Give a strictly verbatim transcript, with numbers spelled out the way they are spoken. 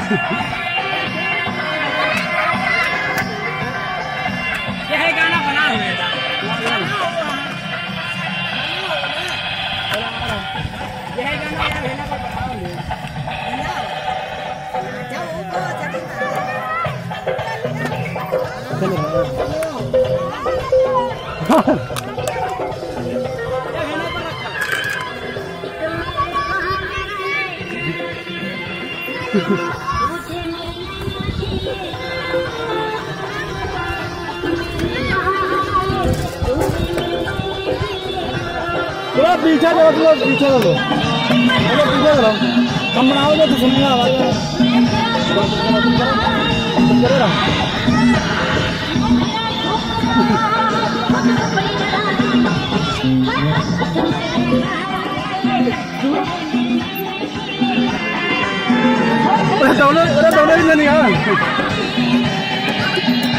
ये गाना बना हुआ है ये गाना यार है ना पर बताओ ले जाओ वो चलो थोड़ा पीछे करो थोड़ा पीछे करो थोड़ा पीछे करो हम बनाओगे तो सुनिए आवाज करो ना अरे दौड़े अरे दौड़े नहीं आ